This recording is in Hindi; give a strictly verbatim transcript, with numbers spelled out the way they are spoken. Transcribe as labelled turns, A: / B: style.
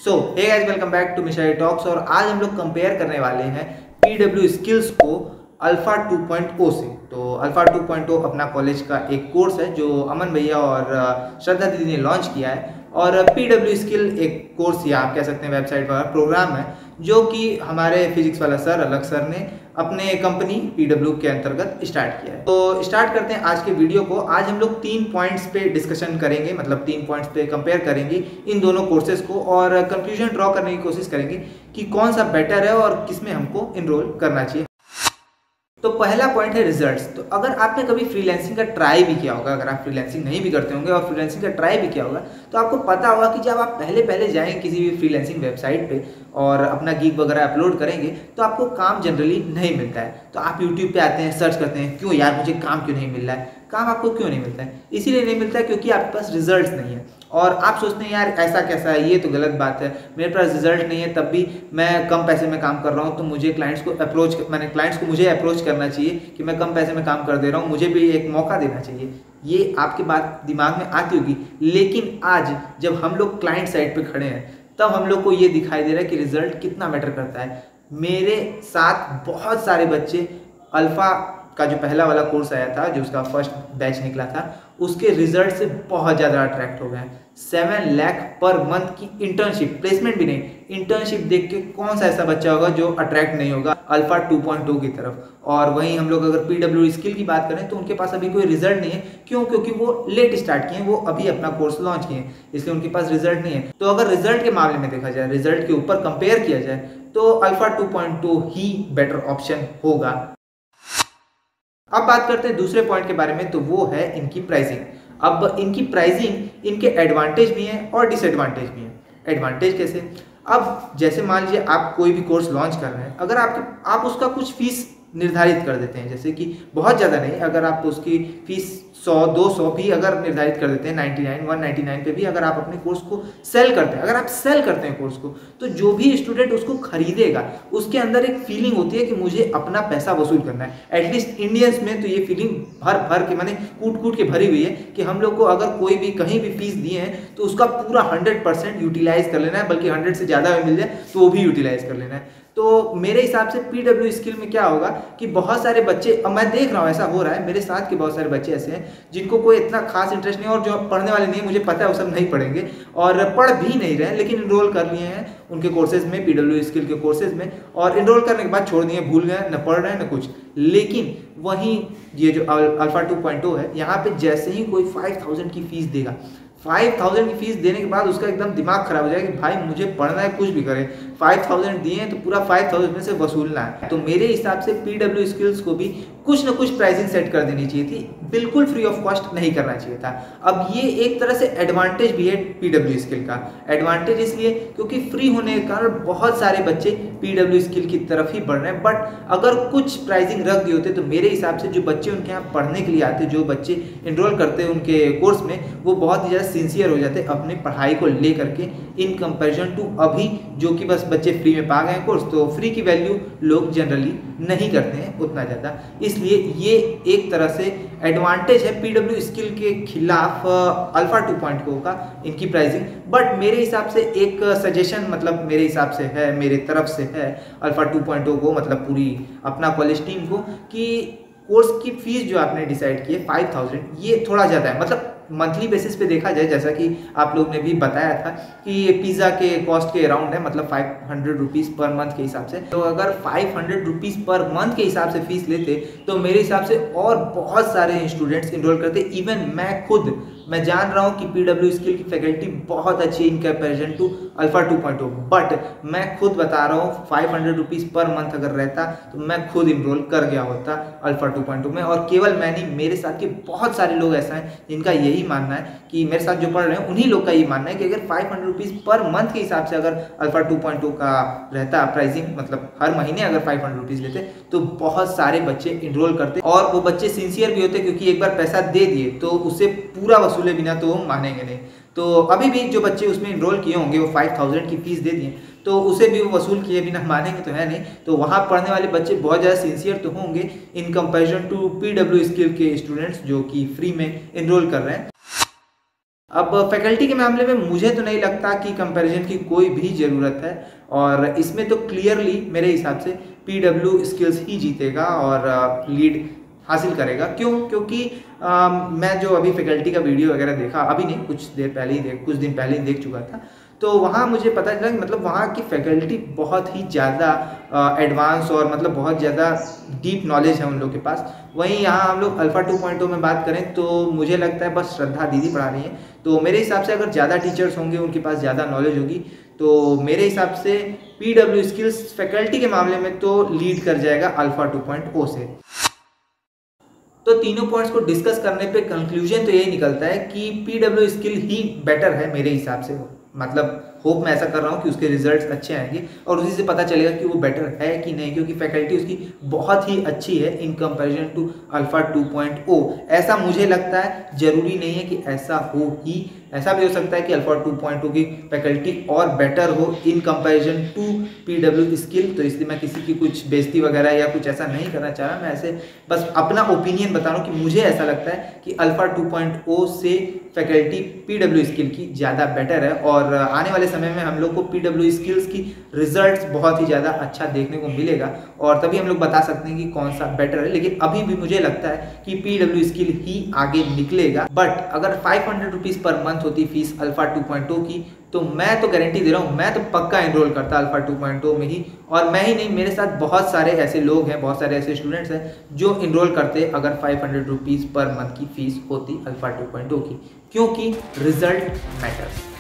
A: So hey guys, welcome back to Mishai talks. और आज हम लोग कंपेयर करने वाले हैं पीडब्ल्यू स्किल्स को अल्फा टू पॉइंट ओ से। तो अल्फा टू पॉइंट ओ अपना कॉलेज का एक कोर्स है जो अमन भैया और श्रद्धा दीदी ने लॉन्च किया है। और पीडब्ल्यू स्किल एक कोर्स या आप कह सकते हैं वेबसाइट पर प्रोग्राम है जो कि हमारे फिजिक्स वाला सर अलग सर ने अपने कंपनी पीडब्ल्यू के अंतर्गत स्टार्ट किया है। तो स्टार्ट करते हैं आज के वीडियो को। आज हम लोग तीन पॉइंट्स पे डिस्कशन करेंगे, मतलब तीन पॉइंट्स पे कंपेयर करेंगे इन दोनों कोर्सेज को और कंक्लूजन ड्रॉ करने की कोशिश करेंगे कि कौन सा बेटर है और किस में हमको इनरोल करना चाहिए। तो पहला पॉइंट है रिजल्ट्स। तो अगर आपने कभी फ्रीलांसिंग का ट्राई भी किया होगा, अगर आप फ्रीलांसिंग नहीं भी करते होंगे और फ्रीलांसिंग का ट्राई भी किया होगा, तो आपको पता होगा कि जब आप पहले पहले जाएंगे किसी भी फ्रीलांसिंग वेबसाइट पे और अपना गिग वगैरह अपलोड करेंगे तो आपको काम जनरली नहीं मिलता है। तो आप यूट्यूब पे आते हैं, सर्च करते हैं क्यों यार मुझे काम क्यों नहीं मिल रहा है। काम आपको क्यों नहीं मिलता है? इसीलिए नहीं मिलता है क्योंकि आपके पास रिजल्ट्स नहीं है। और आप सोचते हैं यार ऐसा कैसा है, ये तो गलत बात है, मेरे पास रिजल्ट नहीं है तब भी मैं कम पैसे में काम कर रहा हूँ, तो मुझे क्लाइंट्स को अप्रोच मैंने क्लाइंट्स को मुझे अप्रोच करना चाहिए कि मैं कम पैसे में काम कर दे रहा हूँ, मुझे भी एक मौका देना चाहिए। ये आपकी बात दिमाग में आती होगी, लेकिन आज जब हम लोग क्लाइंट साइड पे खड़े हैं तब हम लोग को ये दिखाई दे रहा है कि रिजल्ट कितना मैटर करता है। मेरे साथ बहुत सारे बच्चे अल्फा का जो पहला वाला कोर्स आया था, जो उसका फर्स्ट बैच निकला था, उसके रिजल्ट से बहुत ज़्यादा अट्रैक्ट हो गए। सेवन लाख पर मंथ की इंटर्नशिप, प्लेसमेंट भी नहीं, इंटर्नशिप देख के कौन सा ऐसा बच्चा होगा जो अट्रैक्ट नहीं होगा अल्फा टू पॉइंट ओ की तरफ। और वहीं हम लोग अगर पीडब्ल्यू स्किल की बात करें तो उनके पास अभी कोई रिजल्ट नहीं है। क्यों? क्योंकि वो लेट स्टार्ट किए हैं, वो अभी अपना कोर्स लॉन्च किए हैं, इसलिए उनके पास रिजल्ट नहीं है। तो अगर रिजल्ट के मामले में देखा जाए, रिजल्ट के ऊपर कंपेयर किया जाए तो अल्फा टू पॉइंट ओ ही बेटर ऑप्शन होगा। अब बात करते हैं दूसरे पॉइंट के बारे में, तो वो है इनकी प्राइसिंग। अब इनकी प्राइसिंग, इनके एडवांटेज भी हैं और डिसएडवांटेज भी हैं। एडवांटेज कैसे? अब जैसे मान लीजिए आप कोई भी कोर्स लॉन्च कर रहे हैं, अगर आपके आप उसका कुछ फीस निर्धारित कर देते हैं, जैसे कि बहुत ज़्यादा नहीं, अगर आप उसकी फीस सौ दो सौ भी अगर निर्धारित कर देते हैं, ninety nine one ninety nine पे भी अगर आप अपने कोर्स को सेल करते हैं, अगर आप सेल करते हैं कोर्स को, तो जो भी स्टूडेंट उसको खरीदेगा उसके अंदर एक फीलिंग होती है कि मुझे अपना पैसा वसूल करना है। एटलीस्ट इंडियंस में तो ये फीलिंग भर भर के, मैंने कूट कूट के भरी हुई है कि हम लोग को अगर कोई भी कहीं भी फीस दिए हैं तो उसका पूरा हंड्रेड परसेंट यूटिलाइज कर लेना है, बल्कि हंड्रेड से ज़्यादा मिल जाए तो वो भी यूटिलाइज कर लेना है। तो मेरे हिसाब से पीडब्ल्यू स्किल में क्या होगा कि बहुत सारे बच्चे, अब मैं देख रहा हूँ ऐसा हो रहा है, मेरे साथ के बहुत सारे बच्चे ऐसे हैं जिनको कोई इतना खास इंटरेस्ट नहीं है, और जो पढ़ने वाले नहीं है, मुझे पता है वो सब नहीं पढ़ेंगे और पढ़ भी नहीं रहे हैं, लेकिन इनरोल कर लिए हैं उनके कोर्सेज में, पीडब्ल्यू स्किल के कोर्सेज में, और इनरोल करने के बाद छोड़ दिए, भूल गए, न पढ़ रहे हैं न कुछ। लेकिन वहीं ये जो अल्फा टू पॉइंट ओ है, यहाँ पे जैसे ही कोई फाइव थाउजेंड की फीस देगा, फाइव थाउजेंड की फीस देने के बाद उसका एकदम दिमाग खराब हो जाएगा कि भाई मुझे पढ़ना है, कुछ भी करे, फाइव थाउजेंड दिए हैं तो पूरा फाइव थाउजेंड में से वसूलना है। तो मेरे हिसाब से पीडब्ल्यू स्किल्स को भी कुछ ना कुछ प्राइसिंग सेट कर देनी चाहिए थी, बिल्कुल फ्री ऑफ कॉस्ट नहीं करना चाहिए था। अब ये एक तरह से एडवांटेज भी है पीडब्ल्यू स्किल का। एडवांटेज इसलिए क्योंकि फ्री होने के कारण बहुत सारे बच्चे पीडब्ल्यू स्किल की तरफ ही बढ़ रहे हैं, बट अगर कुछ प्राइसिंग रख दिए होते तो मेरे हिसाब से जो बच्चे उनके यहाँ पढ़ने के लिए आते, जो बच्चे इनरोल करते हैं उनके कोर्स में, वो बहुत ही ज़्यादा सिंसियर हो जाते अपनी पढ़ाई को ले करके, इन कंपैरिजन टू अभी जो कि बस बच्चे फ्री में पा गए कोर्स। तो फ्री की वैल्यू लोग जनरली नहीं करते हैं उतना ज़्यादा, इसलिए ये एक तरह से एडवांटेज है पीडब्ल्यू स्किल के खिलाफ अल्फा टू पॉइंट ओ का, इनकी प्राइसिंग। बट मेरे हिसाब से एक सजेशन, मतलब मेरे हिसाब से है, मेरे तरफ से है अल्फा टू पॉइंट ओ को, मतलब पूरी अपना कॉलेज टीम को, कि कोर्स की फीस जो आपने डिसाइड की है फाइव थाउजेंड, ये थोड़ा ज़्यादा है। मतलब मंथली बेसिस पे देखा जाए, जैसा कि आप लोग ने भी बताया था कि ये पिज़्ज़ा के कॉस्ट के अराउंड है, मतलब five hundred rupees per month के हिसाब से। तो अगर five hundred rupees per month के हिसाब से फीस लेते तो मेरे हिसाब से और बहुत सारे स्टूडेंट्स इनरोल करते। इवन मैं खुद मैं जान रहा हूँ कि पीडब्ल्यू स्किल की फैकल्टी बहुत अच्छी in comparison to alpha two point O, but मैं खुद बता रहा हूँ five hundred rupees per month अगर रहता तो मैं खुद इनरोल कर गया होता अल्फा टू पॉइंट ओ में। और केवल मैं नहीं, मेरे साथ के बहुत सारे लोग ऐसा हैं जिनका यही मानना है कि मेरे साथ जो पढ़ रहे हैं उन्हीं लोग का ये मानना है कि अगर five hundred rupees per month के हिसाब से अगर अल्फा टू पॉइंट ओ का रहता प्राइसिंग, मतलब हर महीने अगर फाइव हंड्रेड रुपीज़ लेते तो बहुत सारे बच्चे इनरोल करते, और वो बच्चे सिंसियर भी होते क्योंकि एक बार पैसा दे दिए तो उसे पूरा वसूले बिना तो वो मानेंगे नहीं। तो अभी भी जो बच्चे उसमें इनरोल किए होंगे वो फाइव थाउजेंड की फीस दे दिए तो उसे भी वो वसूल किए बिना मानेंगे तो है नहीं। तो वहाँ पढ़ने वाले बच्चे बहुत ज़्यादा सिंसियर तो होंगे in comparison to PW skill के स्टूडेंट्स जो कि फ्री में इनरोल कर रहे हैं। अब फैकल्टी के मामले में मुझे तो नहीं लगता कि कंपैरिजन की कोई भी ज़रूरत है, और इसमें तो क्लियरली मेरे हिसाब से पीडब्ल्यू स्किल्स ही जीतेगा और लीड हासिल करेगा। क्यों? क्योंकि आ, मैं जो अभी फैकल्टी का वीडियो वगैरह देखा, अभी नहीं, कुछ देर पहले ही देख कुछ दिन पहले ही देख चुका था, तो वहाँ मुझे पता चला कि मतलब वहाँ की फैकल्टी बहुत ही ज़्यादा एडवांस और मतलब बहुत ज़्यादा डीप नॉलेज है उन लोग के पास। वहीं यहाँ हम लोग अल्फ़ा टू पॉइंट ओ में बात करें तो मुझे लगता है बस श्रद्धा दीदी पढ़ा रही हैं। तो मेरे हिसाब से अगर ज़्यादा टीचर्स होंगे, उनके पास ज़्यादा नॉलेज होगी, तो मेरे हिसाब से पीडब्ल्यू स्किल्स फैकल्टी के मामले में तो लीड कर जाएगा अल्फ़ा टू पॉइंट ओ से। तो तीनों पॉइंट्स को डिस्कस करने पे कंक्लूजन तो यही निकलता है कि पीडब्ल्यू स्किल ही बेटर है मेरे हिसाब से। मतलब होप मैं ऐसा कर रहा हूँ कि उसके रिजल्ट्स अच्छे आएंगे और उसी से पता चलेगा कि वो बेटर है कि नहीं, क्योंकि फैकल्टी उसकी बहुत ही अच्छी है in comparison to alpha two point O. ऐसा मुझे लगता है, जरूरी नहीं है कि ऐसा हो ही, ऐसा भी हो सकता है कि अल्फ़ा टू पॉइंट ओ की फैकल्टी और बेटर हो in comparison to PW skill. तो इसलिए मैं किसी की कुछ बेइज्जती वगैरह या कुछ ऐसा नहीं करना चाह रहा, मैं ऐसे बस अपना ओपिनियन बता रहा हूँ कि मुझे ऐसा लगता है कि अल्फ़ा टू पॉइंट ओ से फैकल्टी पीडब्ल्यू स्किल की ज़्यादा बेटर है, और आने वाले समय में हम लोग को पीडब्ल्यू स्किल्स की रिजल्ट्स बहुत ही ज़्यादा अच्छा देखने को मिलेगा, और तभी हम लोग बता सकते हैं कि कौन सा बेटर है। लेकिन अभी भी मुझे लगता है कि पीडब्ल्यू स्किल ही आगे निकलेगा। बट अगर five hundred rupees per month होती fees alpha two point O की, तो मैं तो गारंटी दे रहा हूँ, मैं तो पक्का एनरोल करता अल्फ़ा टू पॉइंट ओ में ही। और मैं ही नहीं, मेरे साथ बहुत सारे ऐसे लोग हैं, बहुत सारे ऐसे स्टूडेंट्स हैं जो एनरोल करते अगर five hundred rupees per month की फीस होती अल्फ़ा टू पॉइंट ओ की, क्योंकि रिजल्ट मैटर्स।